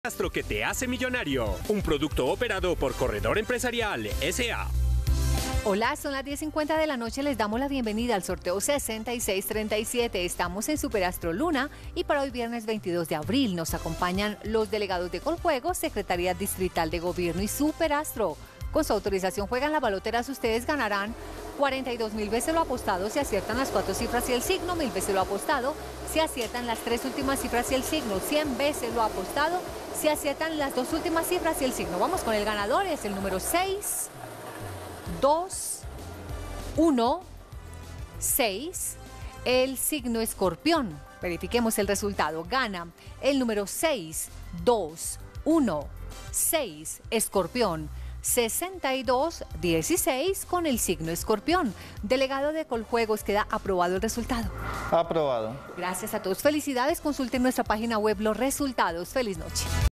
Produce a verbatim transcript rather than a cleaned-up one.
Astro que te hace millonario. Un producto operado por Corredor Empresarial S A Hola, son las diez cincuenta de la noche, les damos la bienvenida al sorteo sesenta y seis treinta y siete. Estamos en Superastro Luna y para hoy viernes veintidós de abril nos acompañan los delegados de Coljuegos, Secretaría Distrital de Gobierno y Superastro. Con su autorización juegan las baloteras, ustedes ganarán cuarenta y dos mil veces lo apostado si aciertan las cuatro cifras y el signo, mil veces lo apostado si aciertan las tres últimas cifras y el signo, cien veces lo apostado si aciertan las dos últimas cifras y el signo. Vamos con el ganador, es el número seis, dos, uno, seis, el signo escorpión. Verifiquemos el resultado. Gana el número seis, dos, uno, seis, escorpión. sesenta y dos dieciséis con el signo escorpión. Delegado de Coljuegos, queda aprobado el resultado. Aprobado. Gracias a todos. Felicidades. Consulten nuestra página web los resultados. Feliz noche.